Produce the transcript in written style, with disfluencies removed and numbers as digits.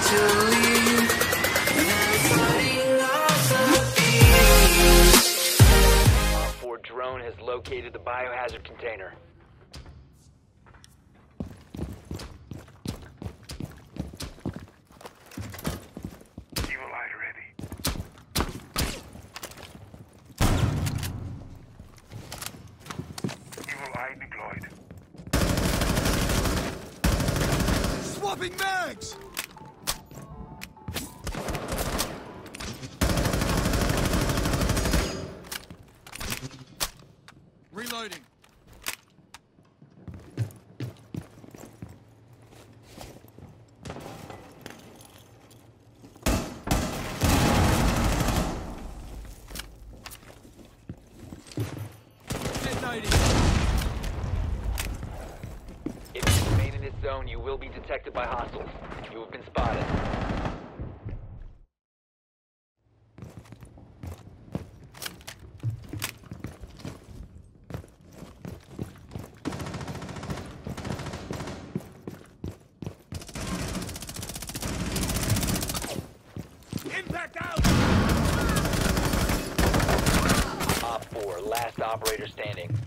to leave. Nobody loves a beat. Op 4 drone has located the biohazard container. Evil eye ready. Evil eye deployed. Swapping mags! Reloading. Detonating. If you remain in this zone, you will be detected by hostiles. You have been spotted. Impact out! Op 4, last operator standing.